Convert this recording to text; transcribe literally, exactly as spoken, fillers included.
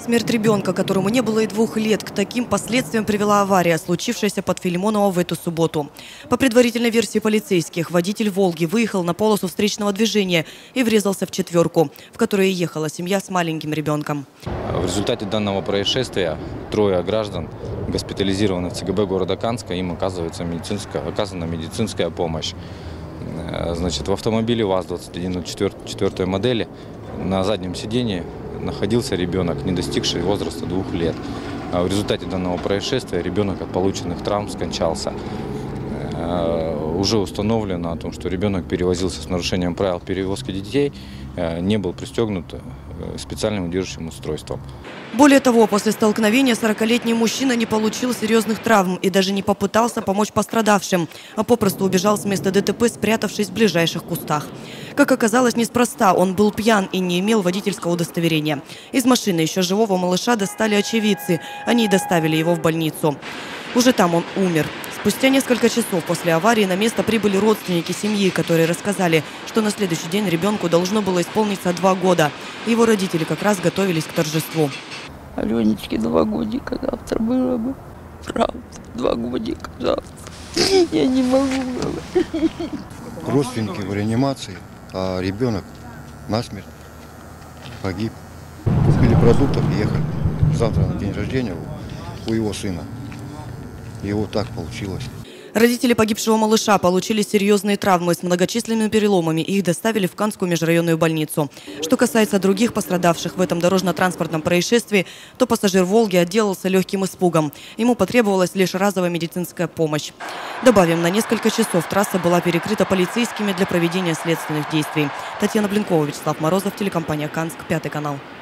Смерть ребенка, которому не было и двух лет, к таким последствиям привела авария, случившаяся под Филимоново в эту субботу. По предварительной версии полицейских, водитель «Волги» выехал на полосу встречного движения и врезался в четверку, в которой ехала семья с маленьким ребенком. В результате данного происшествия трое граждан госпитализированы в ЦГБ города Канска, им оказывается медицинская, оказана медицинская помощь. Значит, в автомобиле ВАЗ двадцать один ноль четыре четвёртой модели на заднем сидении находился ребенок, не достигший возраста двух лет. В результате данного происшествия ребенок от полученных травм скончался. Уже установлено о том, что ребенок перевозился с нарушением правил перевозки детей, не был пристегнут специальным удерживающим устройством. Более того, после столкновения сорокалетний мужчина не получил серьезных травм и даже не попытался помочь пострадавшим, а попросту убежал с места ДТП, спрятавшись в ближайших кустах. Как оказалось, неспроста, он был пьян и не имел водительского удостоверения. Из машины еще живого малыша достали очевидцы, они и доставили его в больницу. Уже там он умер. Спустя несколько часов после аварии на место прибыли родственники семьи, которые рассказали, что на следующий день ребенку должно было исполниться два года. Его родители как раз готовились к торжеству. Аленечке два годика завтра было бы. Правда, два годика завтра. Я не могу. Родственники в реанимации, а ребенок насмерть погиб. Купили продуктов и ехали. Завтра на день рождения у его сына. И вот так получилось. Родители погибшего малыша получили серьезные травмы с многочисленными переломами и их доставили в Канскую межрайонную больницу. Что касается других пострадавших в этом дорожно-транспортном происшествии, то пассажир «Волги» отделался легким испугом. Ему потребовалась лишь разовая медицинская помощь. Добавим, на несколько часов трасса была перекрыта полицейскими для проведения следственных действий. Татьяна Блинкова, Вячеслав Морозов, телекомпания «Канск», Пятый канал.